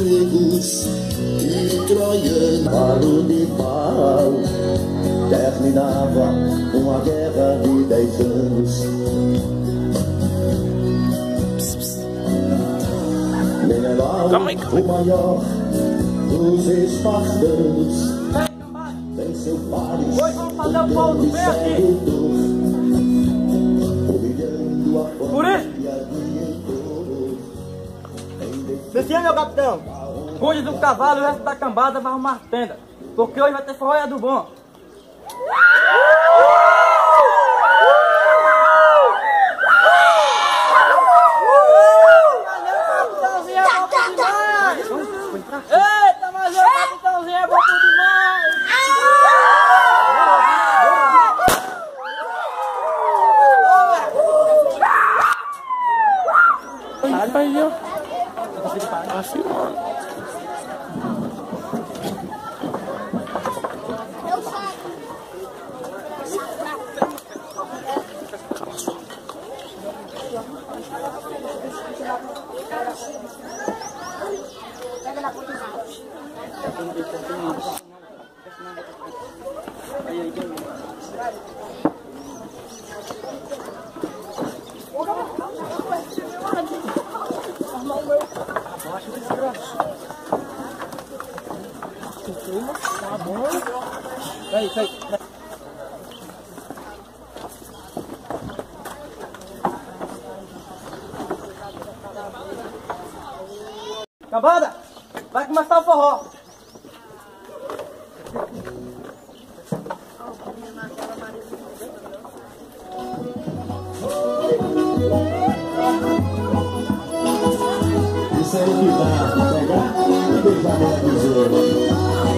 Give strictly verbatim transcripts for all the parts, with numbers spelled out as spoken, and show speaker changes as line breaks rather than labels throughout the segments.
gregos e troianos. Falo de pau, terminava uma guerra de dez anos. Menelau, o maior dos espartanos, tem seu Paris,
hoje vamos fazer o pau do pé aqui.
Humilhando a
Por isso, descia, meu capitão, cuide do cavalo e o resto da cambada vai arrumar tenda, porque hoje vai ter forró do bom. Eita, mas o capitãozinho é bom demais!
Aí, ó. Assim, mano.
Aí, aí. Cambada, vai começar o forró.
isso aí que dá, pegar e beijar na tesoura.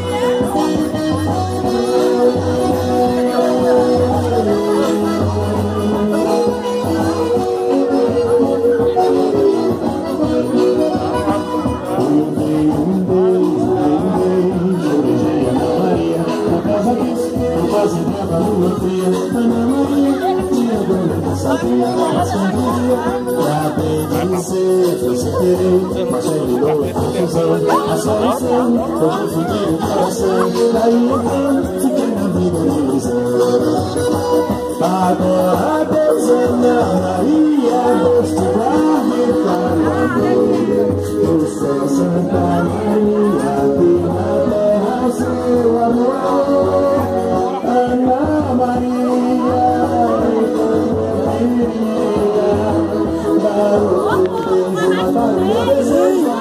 Agora Deus é Maria, Deus te guarde para o céu, Santa Maria, que na terra seu amor. Ana Maria, Maria, para o Deus uma Maria deseja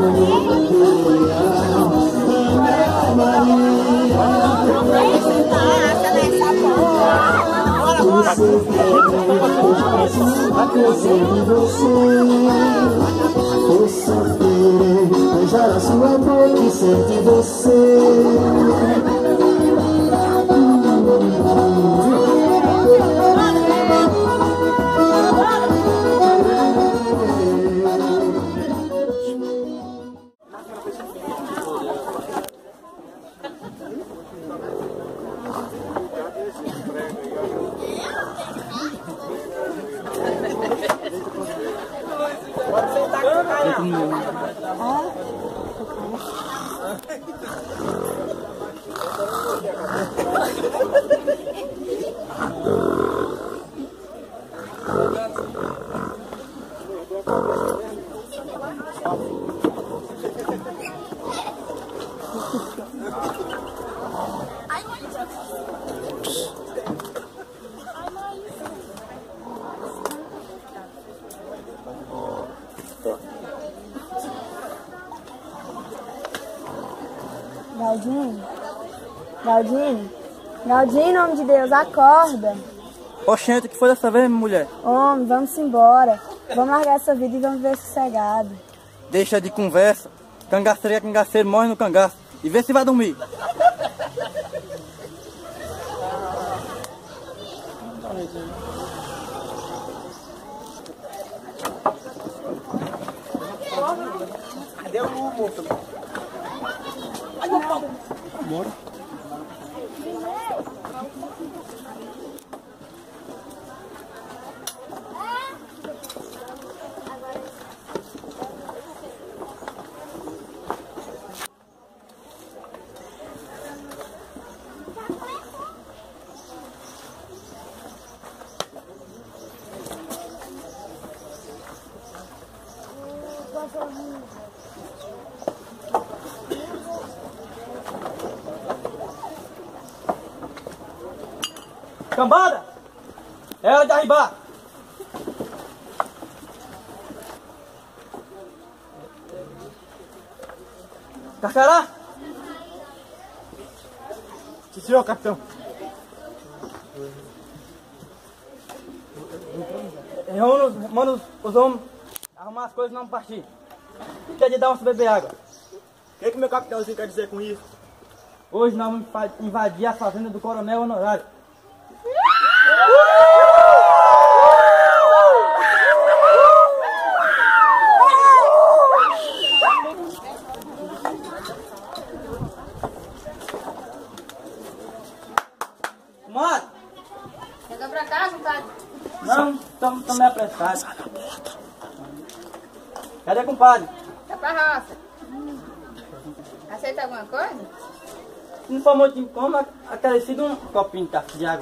Ana Maria. Você vai crescer em você. Força querer beijar a sua boca e sentir você.
Galdinho, Galdinho, Galdinho, em nome de Deus, acorda.
Oxente, o que foi dessa vez, minha mulher?
Homem, vamos embora. Vamos largar essa vida e vamos ver sossegado.
Deixa de conversa. Cangaceiro é cangaceiro, morre no cangaço. E vê se vai dormir. Cadê o moço?
Bora.
Cambada! É hora de arribar! Carcará! Sim, senhor, capitão. Reúna os, manda os, os homens arrumar as coisas e não partir. Quer de dar uns beber água.
O que, que meu capitãozinho quer dizer com isso?
Hoje nós vamos invadir a fazenda do coronel honorário. Mano!
Chega pra cá, compadre.
Não, estamos meio apressados. Cadê, compadre?
Tá pra roça. Aceita alguma coisa?
Se não for muito incômodo, acrescido um copinho tá, de água.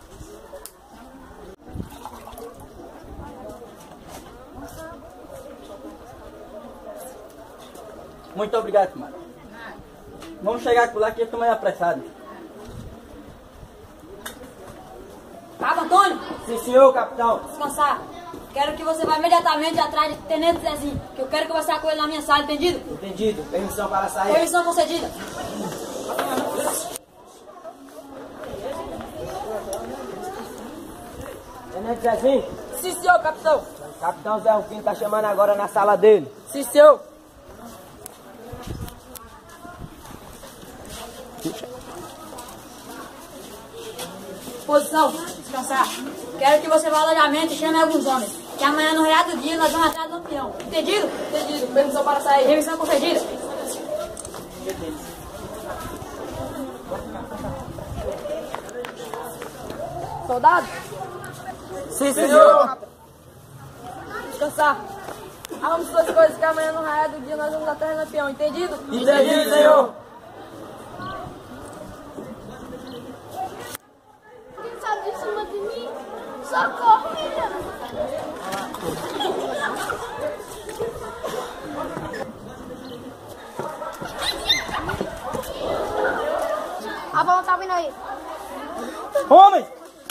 Muito obrigado, compadre. Vamos chegar por lá que eu estou meio apressado.
Cabo Antônio,
Sim, senhor, capitão.
descansar. Quero que você vá imediatamente atrás de Tenente Zezinho, que eu quero conversar com ele na minha sala, entendido?
Entendido. Permissão para sair.
Permissão concedida.
Tenente Zezinho.
Sim, senhor, capitão.
Capitão Zé Rufino está chamando agora na sala dele.
Sim, senhor. Posição, descansar. Quero que você vá ao alojamento e chame alguns homens. Que amanhã no reato do dia nós vamos atrás do Lampião. Entendido? Entendido. Permissão para sair. Permissão concedida. Soldado?
Sim, senhor.
Descansar. Arruma suas coisas que amanhã no reato do dia nós vamos atrás do Lampião. Entendido?
Entendido, senhor.
Quem sabe de cima de mim? Socorro, menino! A bola tá vindo aí.
Homem!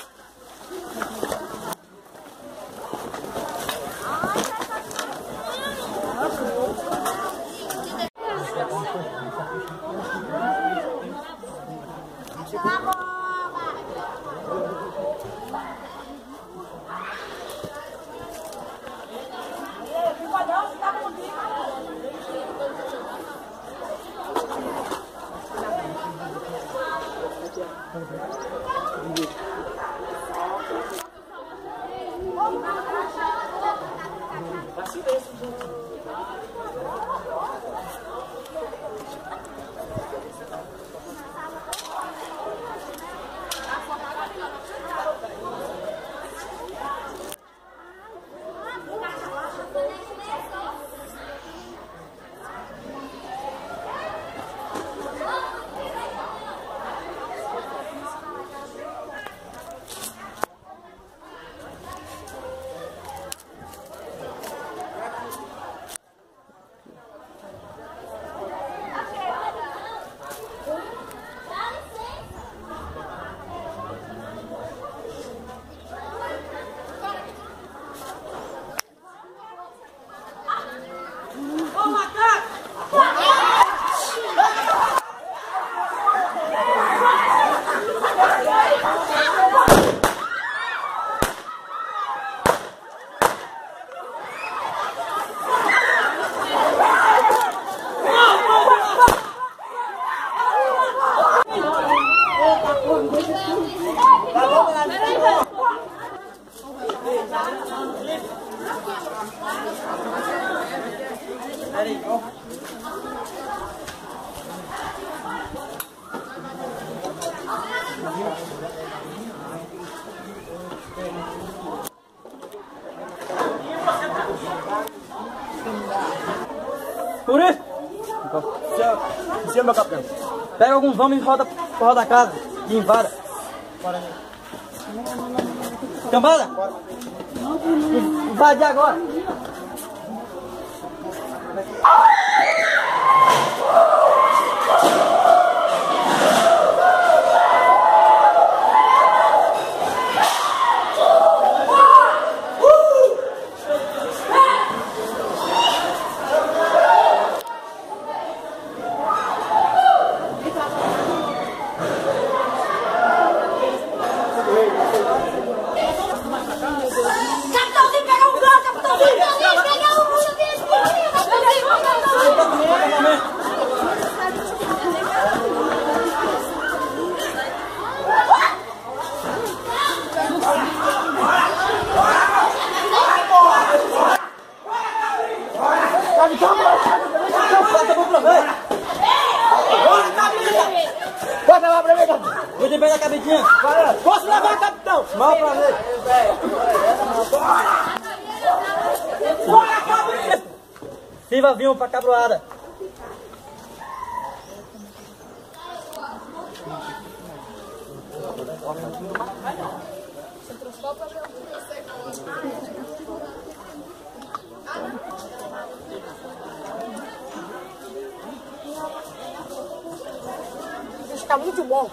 Por isso,
Sim, meu capitão.
pega alguns homens e roda por roda a casa e invada. Cambada! Invade agora! Cuide bem da cabidinha. Posso levar, capitão? Mal prazer. Bora, cabidinha. Sirva vinho pra cabroada.
Isso tá muito bom.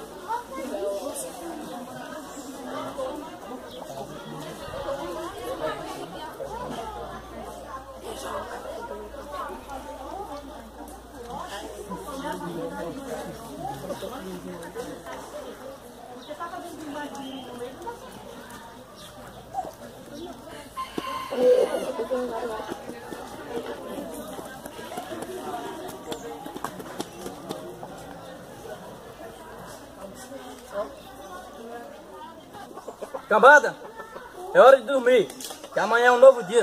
Cambada, é hora de dormir, que amanhã é um novo dia.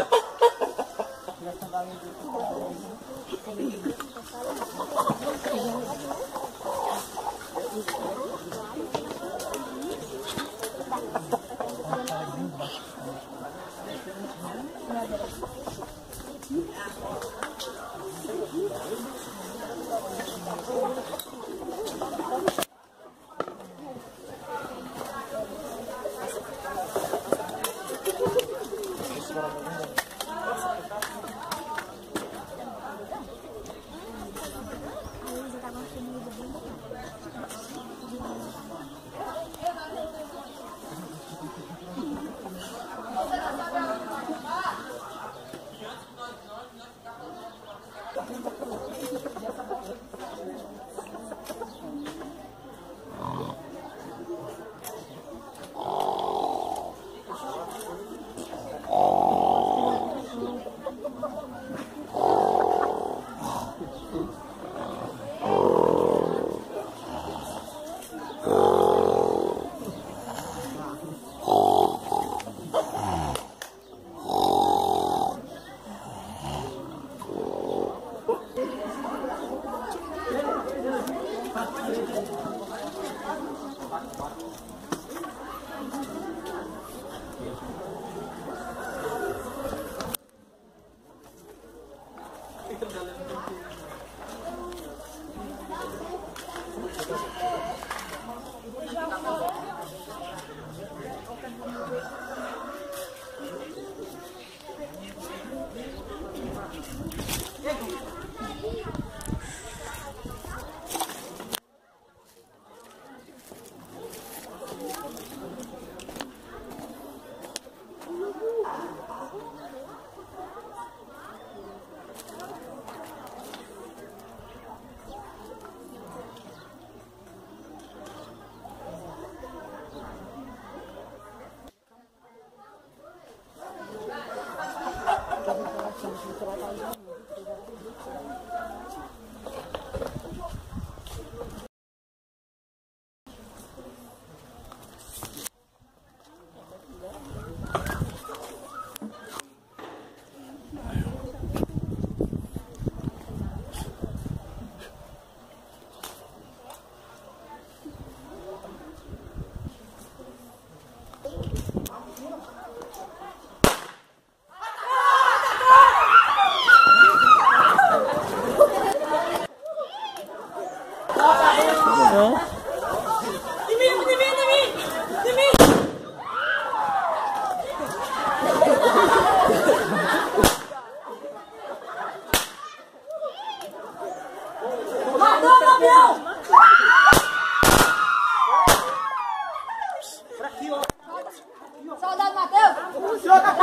Soldado Matheus!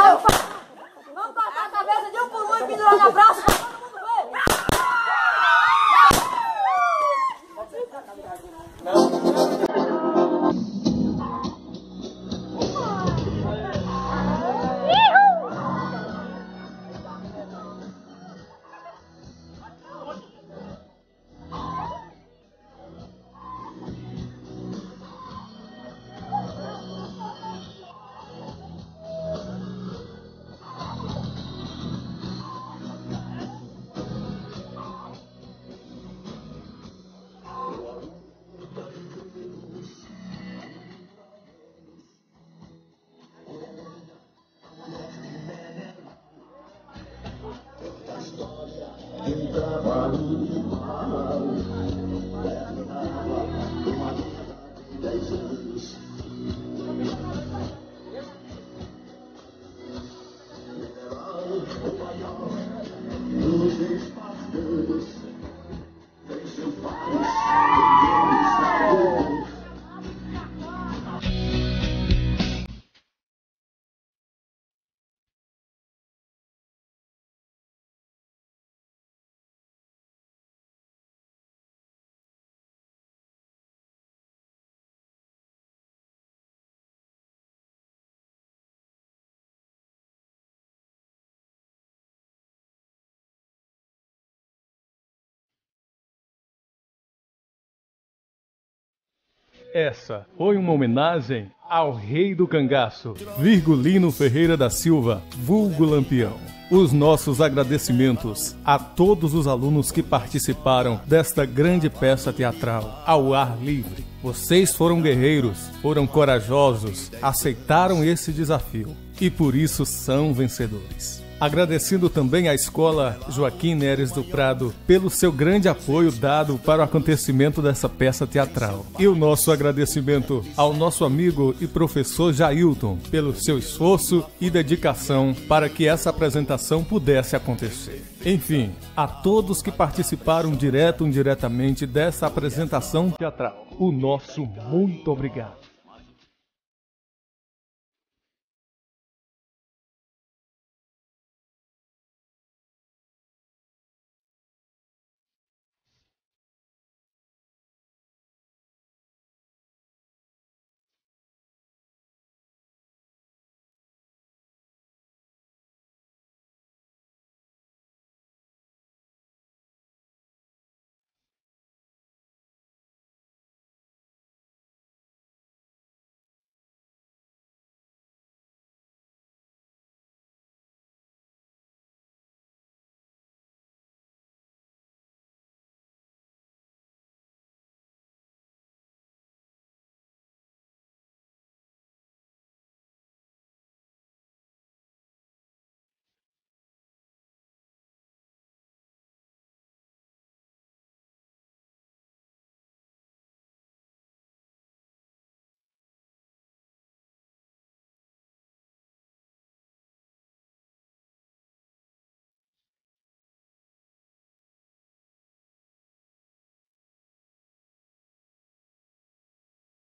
Vamos cortar a cabeça de um por um e pendurar na praça pra todo mundo ver.
Essa foi uma homenagem ao rei do cangaço, Virgulino Ferreira da Silva, vulgo Lampião. Os nossos agradecimentos a todos os alunos que participaram desta grande peça teatral ao ar livre. Vocês foram guerreiros, foram corajosos, aceitaram esse desafio e por isso são vencedores. Agradecendo também à Escola Joaquim Neres do Prado pelo seu grande apoio dado para o acontecimento dessa peça teatral. E o nosso agradecimento ao nosso amigo e professor Jailton pelo seu esforço e dedicação para que essa apresentação pudesse acontecer. Enfim, a todos que participaram direto ou indiretamente dessa apresentação teatral, o nosso muito obrigado.